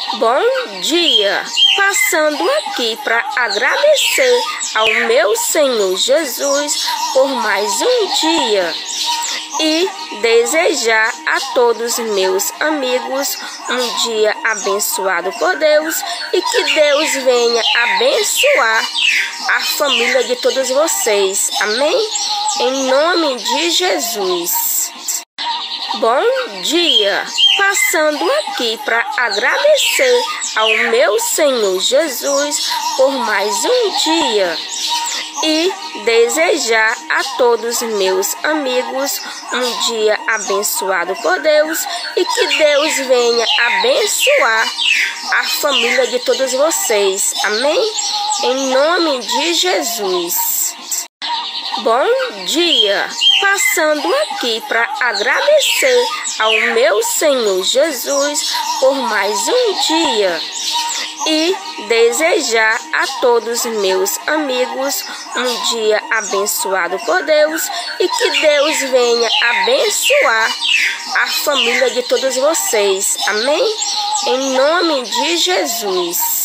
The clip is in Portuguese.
Bom dia! Passando aqui para agradecer ao meu Senhor Jesus por mais um dia e desejar a todos meus amigos um dia abençoado por Deus e que Deus venha abençoar a família de todos vocês. Amém? Em nome de Jesus. Bom dia! Passando aqui para agradecer ao meu Senhor Jesus por mais um dia e desejar a todos meus amigos um dia abençoado por Deus e que Deus venha abençoar a família de todos vocês. Amém? Em nome de Jesus. Bom dia! Passando aqui para agradecer ao meu Senhor Jesus por mais um dia e desejar a todos meus amigos um dia abençoado por Deus e que Deus venha abençoar a família de todos vocês. Amém? Em nome de Jesus.